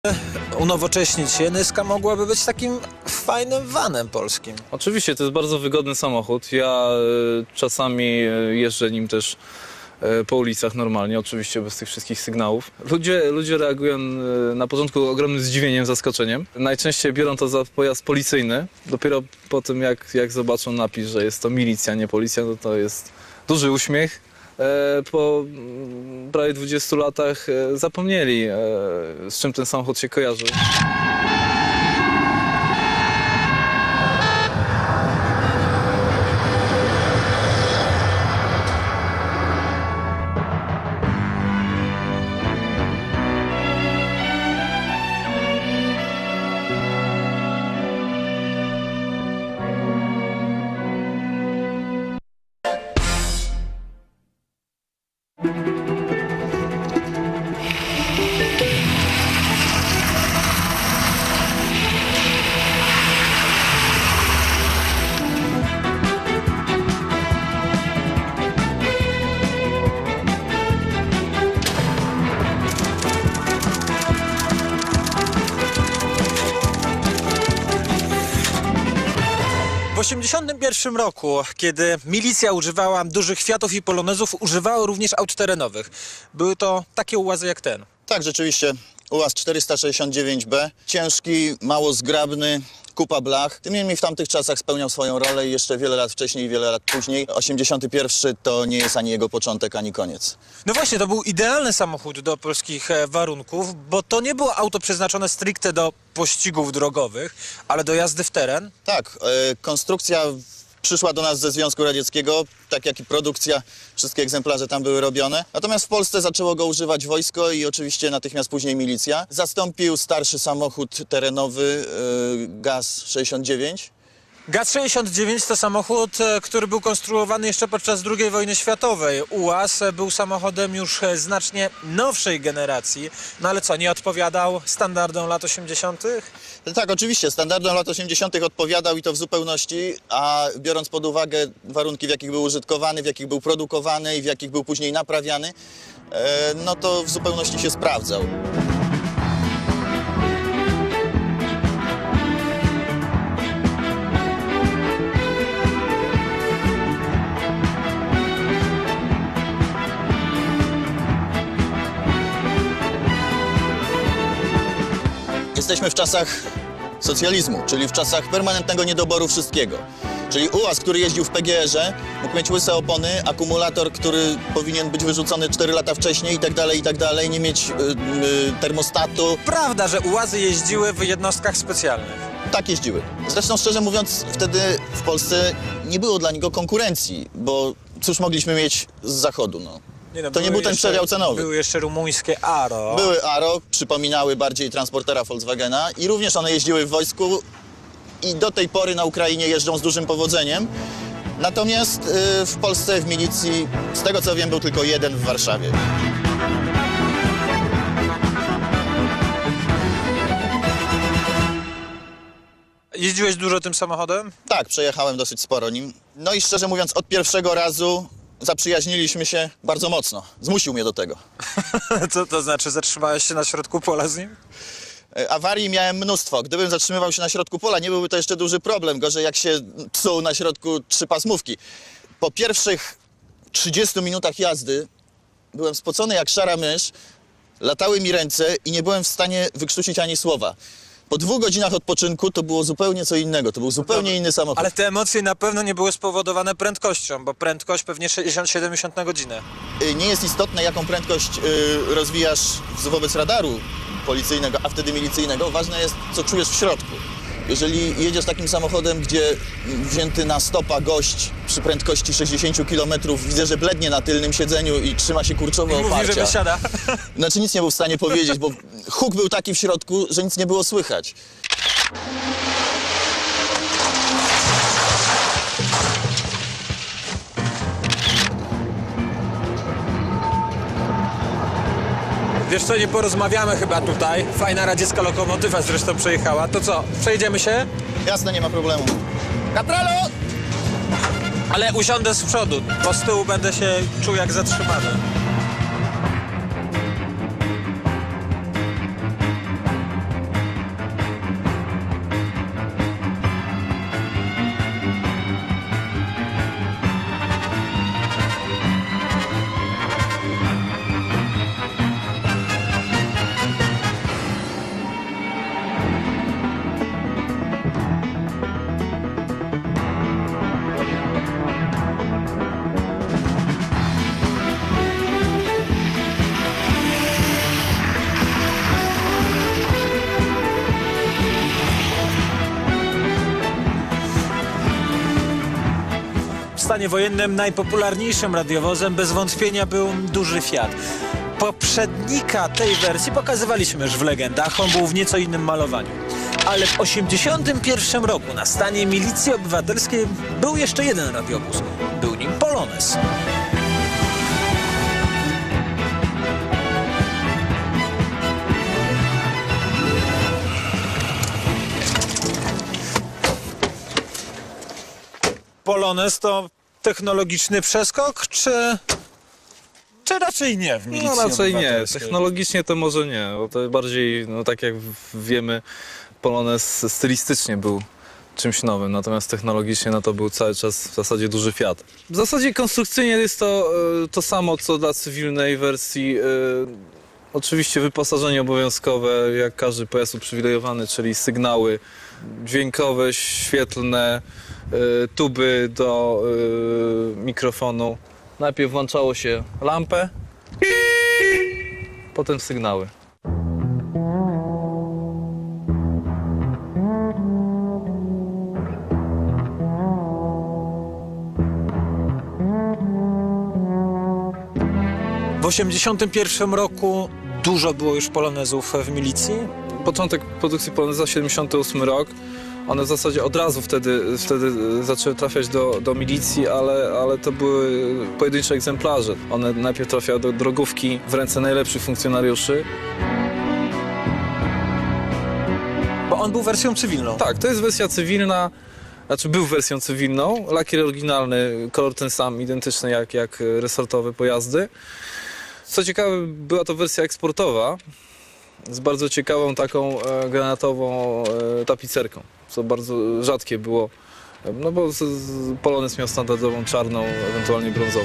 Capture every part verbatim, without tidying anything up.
unowocześnić się, Nyska mogłaby być takim fajnym vanem polskim. Oczywiście, to jest bardzo wygodny samochód. Ja y, czasami y, jeżdżę nim też y, po ulicach normalnie, oczywiście bez tych wszystkich sygnałów. Ludzie, ludzie reagują y, na początku ogromnym zdziwieniem, zaskoczeniem. Najczęściej biorą to za pojazd policyjny. Dopiero po tym, jak, jak zobaczą napis, że jest to milicja, nie policja, no to jest duży uśmiech. Po prawie dwudziestu latach zapomnieli, z czym ten samochód się kojarzy. W tysiąc dziewięćset osiemdziesiątym pierwszym roku, kiedy milicja używała dużych Fiatów i Polonezów, używała również aut terenowych. Były to takie ułazy jak ten. Tak, rzeczywiście. ułaz czterysta sześćdziesiąt dziewięć B. Ciężki, mało zgrabny, kupa blach. Tym niemniej w tamtych czasach spełniał swoją rolę i jeszcze wiele lat wcześniej i wiele lat później. osiemdziesiąty pierwszy to nie jest ani jego początek, ani koniec. No właśnie, to był idealny samochód do polskich warunków, bo to nie było auto przeznaczone stricte do pościgów drogowych, ale do jazdy w teren. Tak, e, konstrukcja przyszła do nas ze Związku Radzieckiego, tak jak i produkcja, wszystkie egzemplarze tam były robione. Natomiast w Polsce zaczęło go używać wojsko i oczywiście natychmiast później milicja. Zastąpił starszy samochód terenowy e, gaz sześćdziesiąt dziewięć. gaz sześćdziesiąt dziewięć to samochód, który był konstruowany jeszcze podczas drugiej wojny światowej. ułaz był samochodem już znacznie nowszej generacji. No ale co, nie odpowiadał standardom lat osiemdziesiątych? Tak, oczywiście, standardom lat osiemdziesiątych odpowiadał i to w zupełności, a biorąc pod uwagę warunki, w jakich był użytkowany, w jakich był produkowany i w jakich był później naprawiany, e, no to w zupełności się sprawdzał. Jesteśmy w czasach socjalizmu, czyli w czasach permanentnego niedoboru wszystkiego. Czyli ułaz, który jeździł w P G R-ze, mógł mieć łyse opony, akumulator, który powinien być wyrzucony cztery lata wcześniej i tak dalej, i tak dalej, nie mieć yy, yy, termostatu. Prawda, że ułazy jeździły w jednostkach specjalnych. Tak jeździły. Zresztą, szczerze mówiąc, wtedy w Polsce nie było dla niego konkurencji, bo cóż mogliśmy mieć z zachodu, no. Nie no, to nie był ten przedział cenowy. Były jeszcze rumuńskie Aro. Były Aro, przypominały bardziej transportera Volkswagena i również one jeździły w wojsku i do tej pory na Ukrainie jeżdżą z dużym powodzeniem. Natomiast yy, w Polsce w milicji, z tego co wiem, był tylko jeden w Warszawie. Jeździłeś dużo tym samochodem? Tak, przejechałem dosyć sporo nim. No i szczerze mówiąc, od pierwszego razu zaprzyjaźniliśmy się bardzo mocno. Zmusił mnie do tego. Co to znaczy? Zatrzymałeś się na środku pola z nim? Awarii miałem mnóstwo. Gdybym zatrzymywał się na środku pola, nie byłby to jeszcze duży problem. Gorzej jak się psuł na środku trzy pasmówki. Po pierwszych trzydziestu minutach jazdy byłem spocony jak szara mysz, latały mi ręce i nie byłem w stanie wykrztusić ani słowa. Po dwóch godzinach odpoczynku to było zupełnie co innego, to był zupełnie inny samochód. Ale te emocje na pewno nie były spowodowane prędkością, bo prędkość pewnie sześćdziesiąt siedemdziesiąt na godzinę. Nie jest istotne, jaką prędkość y, rozwijasz wobec radaru policyjnego, a wtedy milicyjnego. Ważne jest, co czujesz w środku. Jeżeli jedziesz takim samochodem, gdzie wzięty na stopa gość przy prędkości sześćdziesięciu kilometrów widzę, że blednie na tylnym siedzeniu i trzyma się kurczowo oparcia. Mówi, że wysiada. Znaczy nic nie był w stanie powiedzieć, bo huk był taki w środku, że nic nie było słychać. Wiesz co, nie porozmawiamy chyba tutaj. Fajna radziecka lokomotywa zresztą przejechała. To co, przejdziemy się? Jasne, nie ma problemu. Kapralo! Ale usiądę z przodu, bo z tyłu będę się czuł jak zatrzymany. stanie wojennym najpopularniejszym radiowozem bez wątpienia był duży Fiat. Poprzednika tej wersji pokazywaliśmy już w legendach, on był w nieco innym malowaniu. Ale w osiemdziesiątym pierwszym roku na stanie Milicji Obywatelskiej był jeszcze jeden radiowóz. Był nim Polones. Polones to technologiczny przeskok, czy, czy raczej nie w Milicji No raczej nie, Obywatelskiej? technologicznie to może nie, bo to bardziej, no tak jak wiemy, Polones stylistycznie był czymś nowym, natomiast technologicznie no to był cały czas w zasadzie duży Fiat. W zasadzie konstrukcyjnie jest to e, to samo, co dla cywilnej wersji. E, oczywiście wyposażenie obowiązkowe, jak każdy pojazd uprzywilejowany, czyli sygnały dźwiękowe, świetlne, e, tuby do e, mikrofonu. Najpierw włączało się lampę, potem sygnały. W osiemdziesiątym pierwszym roku dużo było już Polonezów w Milicji. Początek produkcji Poloneza, siedemdziesiąty ósmy rok. One w zasadzie od razu wtedy, wtedy zaczęły trafiać do, do milicji, ale, ale to były pojedyncze egzemplarze. One najpierw trafiały do drogówki w ręce najlepszych funkcjonariuszy. Bo on był wersją cywilną. Tak, to jest wersja cywilna, znaczy był wersją cywilną. Lakier oryginalny, kolor ten sam, identyczny jak, jak resortowe pojazdy. Co ciekawe, była to wersja eksportowa z bardzo ciekawą taką e, granatową e, tapicerką, co bardzo rzadkie było, no bo z, z Polones miał standardową czarną, ewentualnie brązową.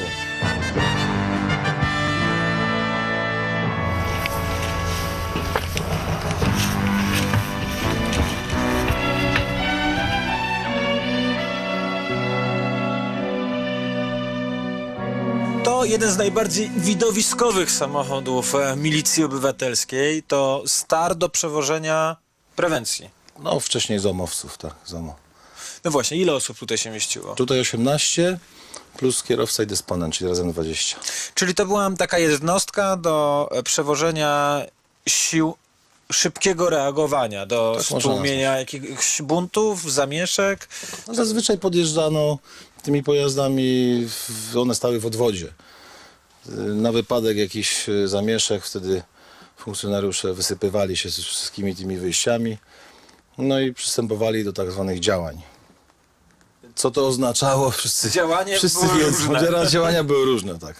To jeden z najbardziej widowiskowych samochodów e, Milicji Obywatelskiej. To star do przewożenia prewencji. No, wcześniej zomowców, tak, zomo. No właśnie, ile osób tutaj się mieściło? Tutaj osiemnaście plus kierowca i dysponent, czyli razem dwadzieścia. Czyli to była taka jednostka do e, przewożenia sił szybkiego reagowania, do Tak można stłumienia jakichś buntów, zamieszek. No, zazwyczaj podjeżdżano tymi pojazdami, w- one stały w odwodzie. Na wypadek jakichś e, zamieszek, wtedy funkcjonariusze wysypywali się z wszystkimi tymi wyjściami, no i przystępowali do tak zwanych działań. Co to oznaczało? Wszyscy, Działanie wszyscy były wiedzą. różne. Działania- Działania były różne, tak.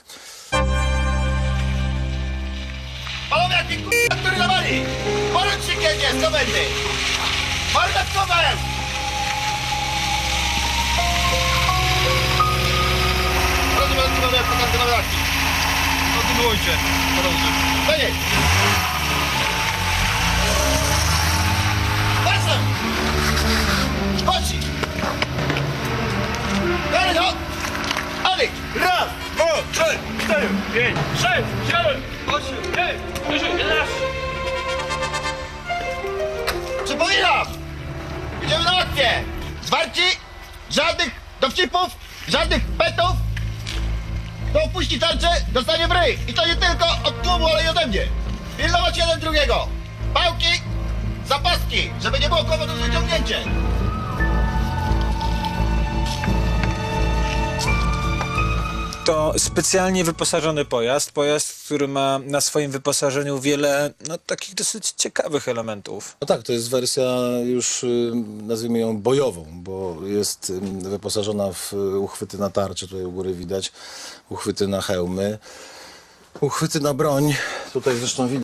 Panowie, jaki k***a, który nawali! Porucznik jedzie z komendy! Mordatkowem! Rozumiem, panowie, pokażę nowe akcji. Kontynuujcie, podąży. Koniec! Patrzę! Chodź! Dalej, no! Alek! Raz! dwa, trzy, cztery, pięć, sześć, siedem, osiem, dziewięć, dziesięć, jedenaście. Przypominam! Idziemy na akcję! Zwarci! Żadnych dowcipów! Żadnych petów! Kto opuści tarczę, dostanie bryj! I to nie tylko od klubu, ale i ode mnie! Pilnować jeden drugiego! Pałki! Zapaski! Żeby nie było komu do wyciągnięcia! To specjalnie wyposażony pojazd, pojazd, który ma na swoim wyposażeniu wiele no, takich dosyć ciekawych elementów. No tak, to jest wersja już, y, nazwijmy ją bojową, bo jest y, wyposażona w y, uchwyty na tarcze, tutaj u góry widać, uchwyty na hełmy, uchwyty na broń, tutaj zresztą widać.